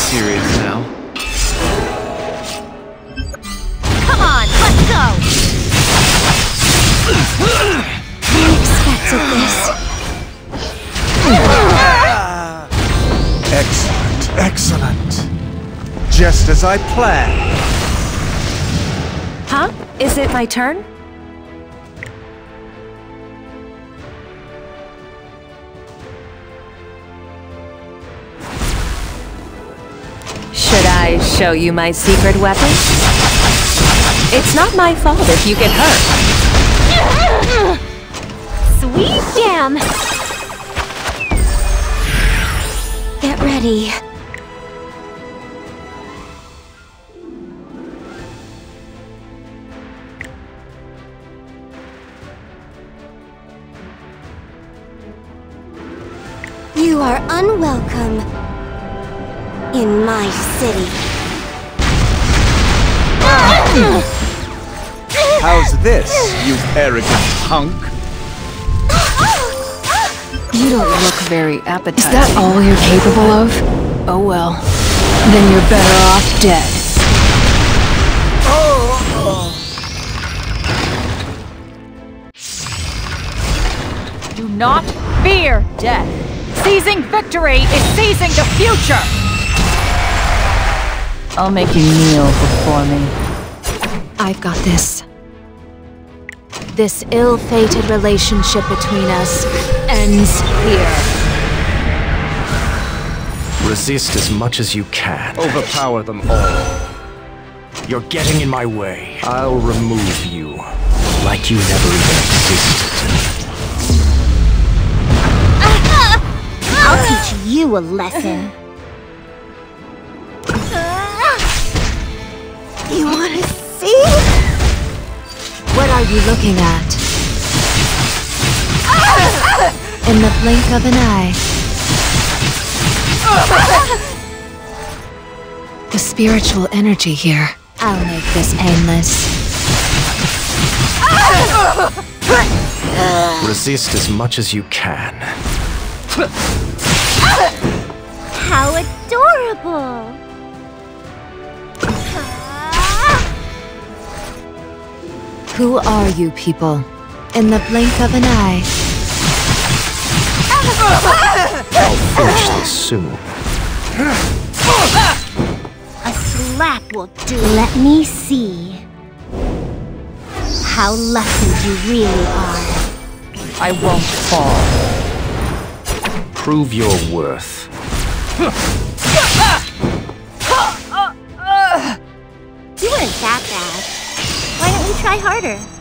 serious now. Come on, let's go! I expected this. Excellent, excellent. Just as I planned. Huh? Is it my turn? Should I show you my secret weapon? It's not my fault if you get hurt. Sweet jam! Get ready. You are unwelcome in my city. How's this, you arrogant punk? You don't look very appetizing. Is that all you're capable of? Oh well. Then you're better off dead. Do not fear death. Seizing victory is seizing the future! I'll make you kneel before me. I've got this. This ill-fated relationship between us ends here. Resist as much as you can. Overpower them all. You're getting in my way. I'll remove you, like you never even existed. I'll teach you a lesson. You wanna see? What are you looking at? In the blink of an eye. The spiritual energy here. I'll make this painless. Resist as much as you can. How adorable! Who are you people? In the blink of an eye. I'll finish this soon. A slap will do. Let me see how lucky you really are. I won't fall. Prove your worth. You weren't that bad. Why don't you try harder?